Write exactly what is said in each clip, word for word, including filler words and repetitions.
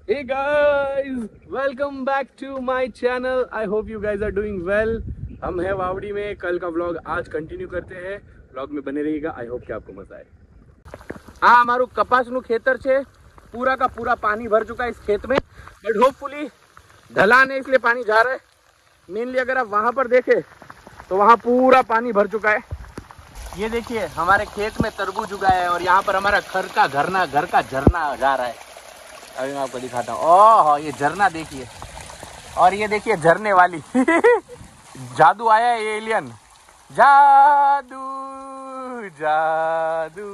Hey guys, welcome back to my channel. I hope you guys are doing well. हम हैं वावड़ी में। कल का व्लॉग आज कंटिन्यू करते हैं। व्लॉग में बने रहिएगा। आई होप कि आपको मजा आए। आ हमारू कपास नु खेतर छे, पूरा का पूरा पानी भर चुका है इस खेत में, बट होपफुली ढलान है इसलिए पानी जा रहा है। मेनली अगर आप वहां पर देखें तो वहां पूरा पानी भर चुका है। ये देखिए हमारे खेत में तरबूज उगा है और यहाँ पर हमारा घर का घरना घर का झरना जा रहा है। अभी मैं आपको दिखाता हूँ। ओह ये झरना देखिए, और ये देखिए झरने वाली जादू आया है, ये एलियन जादू जादू।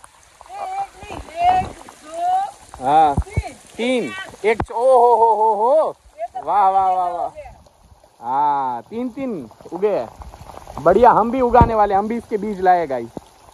एक दो हाँ तीन एक ओ हो हो हो हो वाह वाह वाह वाह। हाँ तीन तीन उगे हैं, बढ़िया। हम भी उगाने वाले, हम भी इसके बीज लाए गाइस।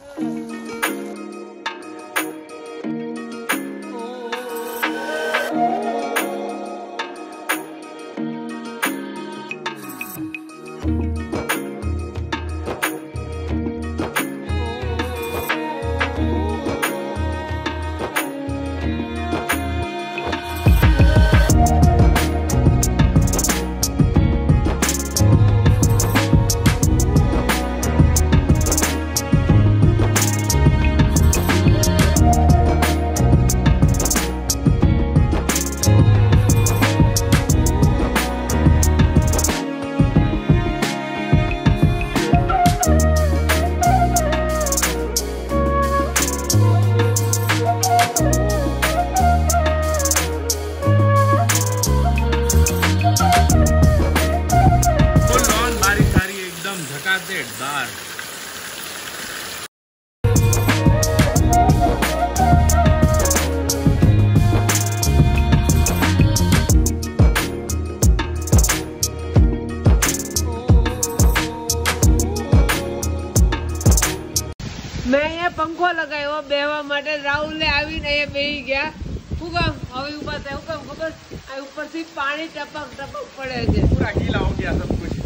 मैं ये पंखो लगायो बेवा माटे राहुल आवीने ये बेही गया। हुकम હવે ऊपर से हुकम खबर आ ऊपर से पानी टपक टपक पड़े છે, पूरा गीला हो गया सब कुछ।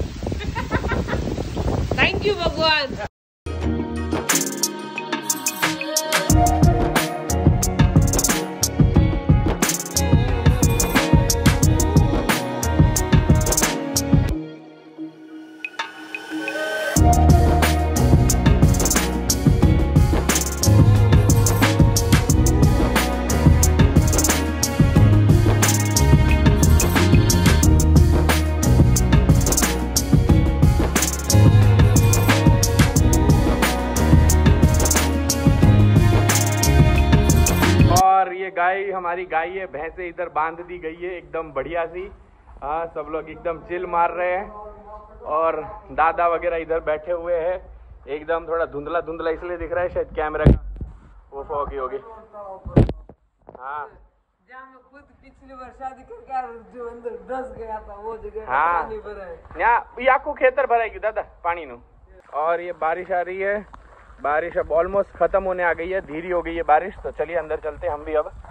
थैंक यू भगवान। गाय हमारी गाय है, भैंसे इधर बांध दी गई है एकदम बढ़िया सी। हाँ सब लोग एकदम चिल मार रहे हैं और दादा वगैरह इधर बैठे हुए हैं। एकदम थोड़ा धुंधला धुंधला इसलिए दिख रहा है, शायद कैमरा का वो फोगी होगी। हाँ जहाँ मैं खुद पिछली बार शादी करके जो अंदर दस गया था वो जगह हाँ पानी भरा है। यहाँ ये आपको खेतर भराएगी दादा पानी नु। और ये बारिश आ रही है, बारिश अब ऑलमोस्ट खत्म होने आ गई है, धीरी हो गई है बारिश। तो चलिए अंदर चलते हैं हम भी। अब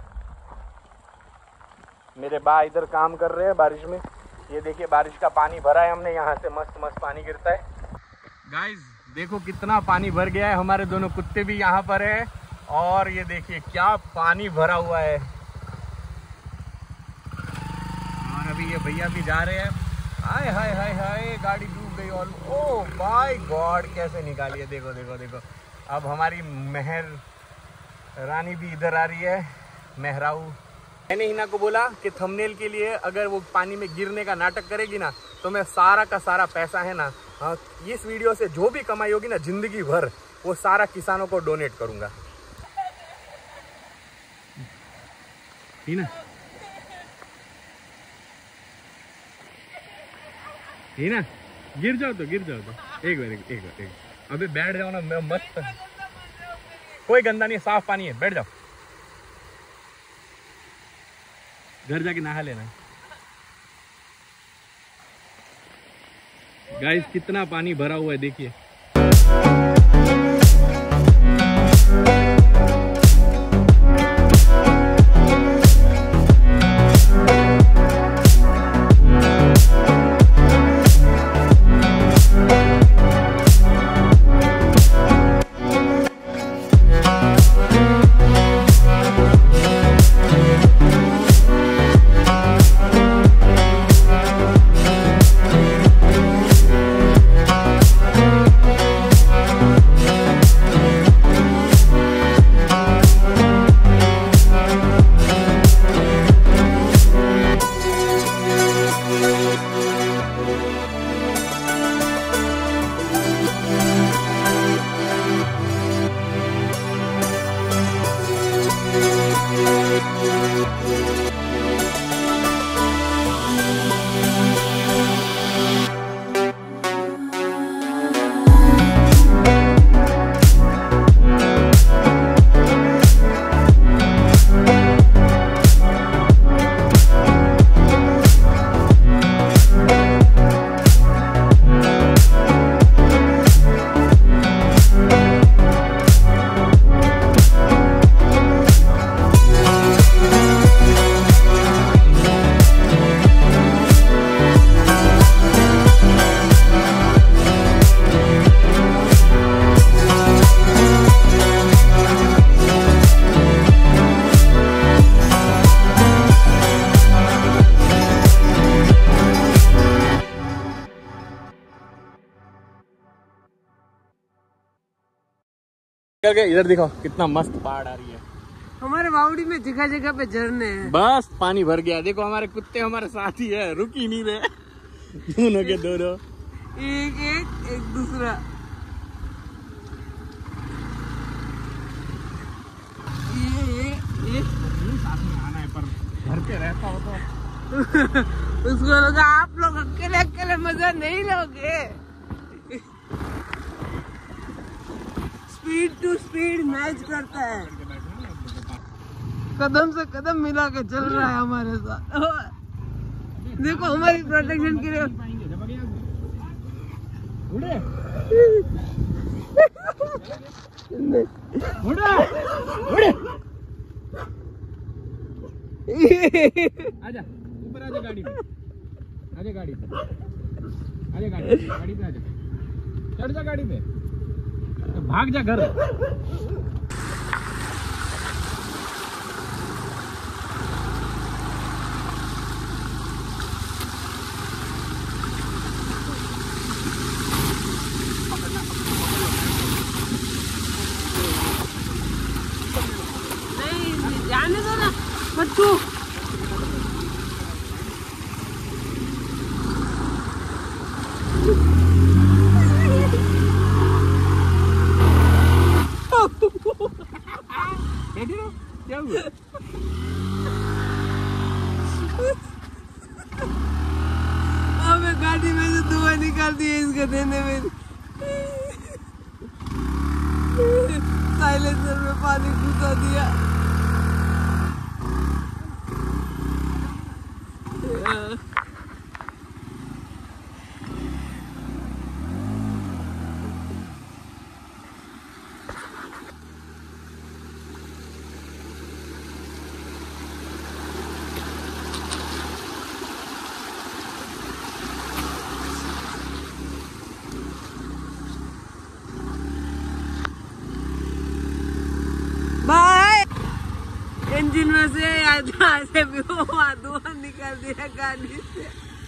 मेरे बा इधर काम कर रहे हैं बारिश में। ये देखिए बारिश का पानी भरा है हमने, यहाँ से मस्त मस्त पानी गिरता है। गाइस देखो कितना पानी भर गया है। हमारे दोनों कुत्ते भी यहाँ पर है और ये देखिए क्या पानी भरा हुआ है। और अभी ये भैया भी जा रहे हैं। हाय हाय हाय हाय गाड़ी डूब गई। ऑल ओ माय गॉड कैसे निकाली है, देखो देखो देखो। अब हमारी मेहर रानी भी इधर आ रही है, मेहराऊ। मैंने हिना को बोला कि थंबनेल के लिए अगर वो पानी में गिरने का नाटक करेगी ना तो मैं सारा का सारा पैसा है ना, हाँ इस वीडियो से जो भी कमाई होगी ना जिंदगी भर, वो सारा किसानों को डोनेट करूंगा। हिना हिना गिर जाओ तो गिर जाओ तो एक बार एक बार एक अबे बैठ जाओ ना, मैं मस्त। कोई गंदा नहीं है, साफ पानी है, बैठ जाओ। घर जाके नहा लेना। गाइस कितना पानी भरा हुआ है देखिए। इधर दिखाओ कितना मस्त पहाड़ आ रही है। हमारे वावड़ी में जगह जगह पे झरने हैं। बस पानी भर गया। देखो हमारे कुत्ते हमारे साथ ही है, रुक ही नहीं रहे दोनों के दोनों, एक एक एक दूसरा। ये ये ये साथ में आना है, पर घर पे रहता हो तो उसको लगा आप लोग अकेले अकेले मजा नहीं लोगे। स्पीड टू स्पीड मैच करता है, कदम से कदम मिला के चल रहा है हमारे साथ। देखो हमारी प्रोटेक्शन के लिए उड़े उड़े उड़े आजा ऊपर, आजा गाड़ी पे, आजा गाड़ी पे, आजा गाड़ी पे, गाड़ी पे आजा, चढ़ जा गाड़ी पे, तो भाग जा घर। नहीं जाने दो ना बच्चों। क्या हुआ? हमें गाड़ी में से धुआं निकाल दिया इसको देने में। साइलेंसर में पानी घुसा दिया। बाय इंजन में से जहाँ से भी हुआ धुआं निकाल दिया गाड़ी से।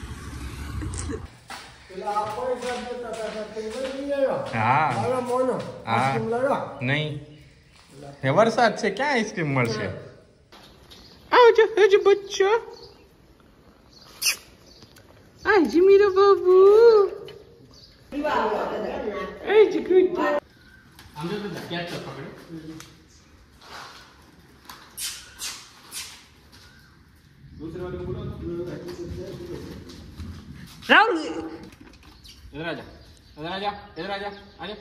हाँ नहीं वरसाद से क्या आइसक्रीम મળશે? આવજો હજ બચ્ચો, આજ મેરો બાબુ, આજ ગુડ। हमने तो क्या चल पकड़े दूसरे वाले को बोलो। राहुल इधर आजा, इधर आजा, इधर आजा, आजा।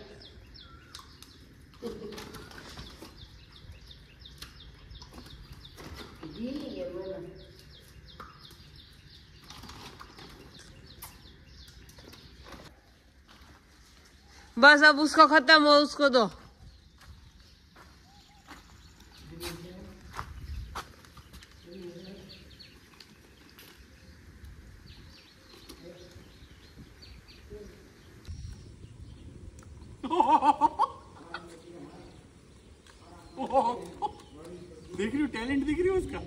बस अब उसका खत्म हो, उसको दो। देख रही हो टैलेंट, दिख रही हो उसका।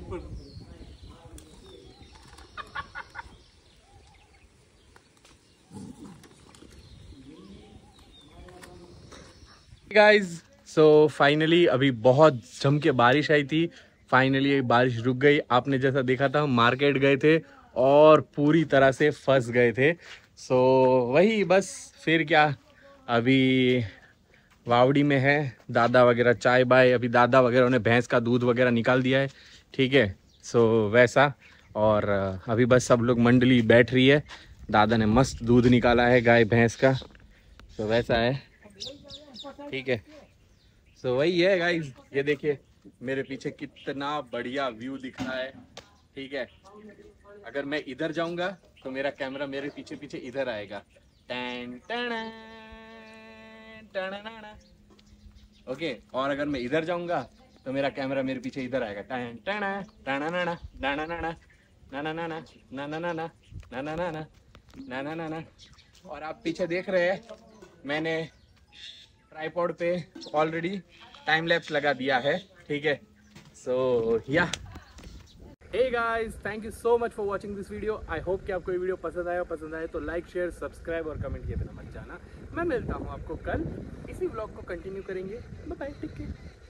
गाइज सो फाइनली अभी बहुत जम के बारिश आई थी। फाइनली बारिश रुक गई। आपने जैसा देखा था हम मार्केट गए थे और पूरी तरह से फंस गए थे। सो so, वही बस फिर क्या, अभी वावड़ी में है दादा वगैरह चाय बाय, अभी दादा वगैरह ने भैंस का दूध वगैरह निकाल दिया है, ठीक है। सो so, वैसा और अभी बस सब लोग मंडली बैठ रही है। दादा ने मस्त दूध निकाला है गाय भैंस का, तो so, वैसा है, ठीक है। सो so, वही है गाइज, ये देखिए मेरे पीछे कितना बढ़िया व्यू दिख रहा है, ठीक है। अगर मैं इधर जाऊंगा तो मेरा कैमरा मेरे पीछे पीछे इधर आएगा, टैन टैन ओके। और अगर मैं इधर जाऊंगा तो मेरा कैमरा मेरे पीछे इधर आएगा, टैन टैन टाना नाना नाना नाना नाना नाना नाना नाना नाना नाना नाना नाना। और आप पीछे देख रहे हैं मैंने ट्राइपॉड पे ऑलरेडी टाइम लैप्स लगा दिया है, ठीक है। सो या hey guys, thank you so much for watching this video. I hope कि आपको ये वीडियो पसंद आया। पसंद आए तो लाइक शेयर सब्सक्राइब और कमेंट किए बिना मत जाना। मैं मिलता हूँ आपको कल इसी व्लॉग को कंटिन्यू करेंगे। Bye bye, take care.